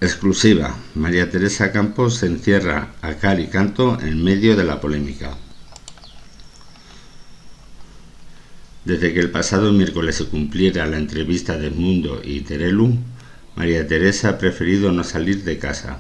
Exclusiva. María Teresa Campos se encierra a cal y canto en medio de la polémica. Desde que el pasado miércoles se cumpliera la entrevista de Edmundo y Terelu, María Teresa ha preferido no salir de casa.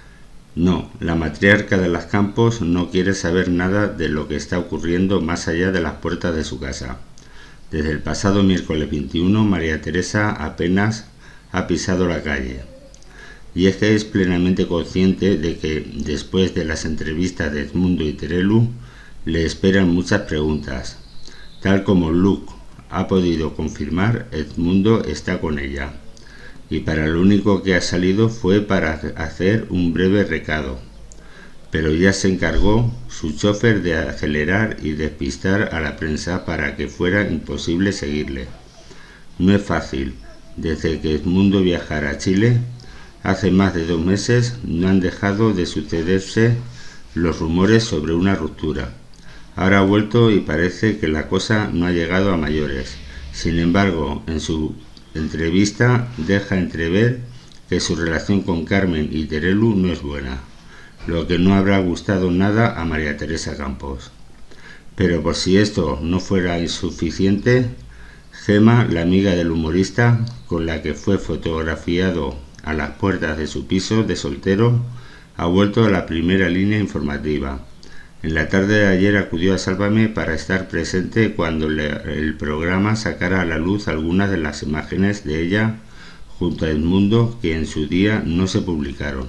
No, la matriarca de las Campos no quiere saber nada de lo que está ocurriendo más allá de las puertas de su casa. Desde el pasado miércoles 21, María Teresa apenas ha pisado la calle. Y es que es plenamente consciente de que, después de las entrevistas de Edmundo y Terelu, le esperan muchas preguntas. Tal como Luke ha podido confirmar, Edmundo está con ella. Y para lo único que ha salido fue para hacer un breve recado. Pero ya se encargó su chofer de acelerar y despistar a la prensa para que fuera imposible seguirle. No es fácil. Desde que Edmundo viajara a Chile, hace más de 2 meses, no han dejado de sucederse los rumores sobre una ruptura. Ahora ha vuelto y parece que la cosa no ha llegado a mayores. Sin embargo, en su entrevista deja entrever que su relación con Carmen y Terelu no es buena, lo que no habrá gustado nada a María Teresa Campos. Pero por si esto no fuera insuficiente, Gema, la amiga del humorista, con la que fue fotografiado a las puertas de su piso de soltero, ha vuelto a la primera línea informativa. En la tarde de ayer acudió a Sálvame para estar presente cuando el programa sacara a la luz algunas de las imágenes de ella junto a Edmundo que en su día no se publicaron.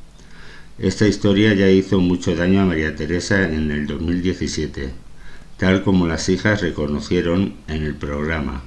Esta historia ya hizo mucho daño a María Teresa en el 2017, tal como las hijas reconocieron en el programa.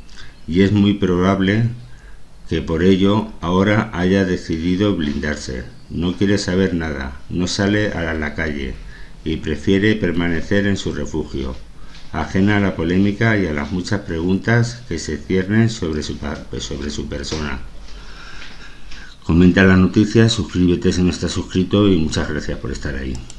Y es muy probable que por ello ahora haya decidido blindarse. No quiere saber nada, no sale a la calle y prefiere permanecer en su refugio, ajena a la polémica y a las muchas preguntas que se ciernen sobre su persona. Comenta la noticia, suscríbete si no estás suscrito y muchas gracias por estar ahí.